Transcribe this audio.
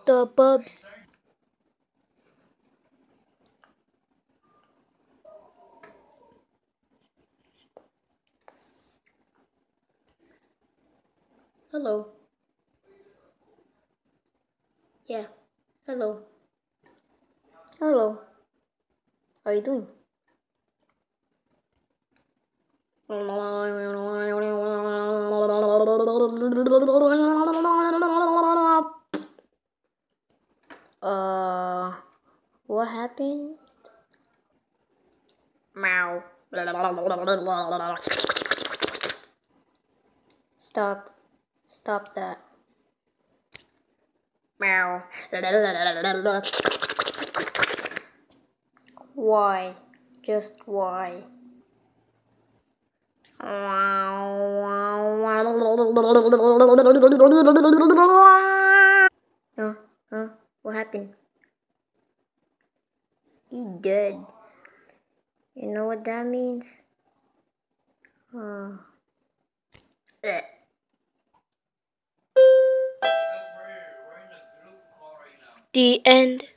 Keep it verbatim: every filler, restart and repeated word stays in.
The Bubs. Hello. Yeah. Hello. Hello. How are you doing? Uh, what happened? Meow. Stop. Stop that. Meow. Why? Just why? Huh? Huh? What happened? He dead. You know what that means? Uh, the end.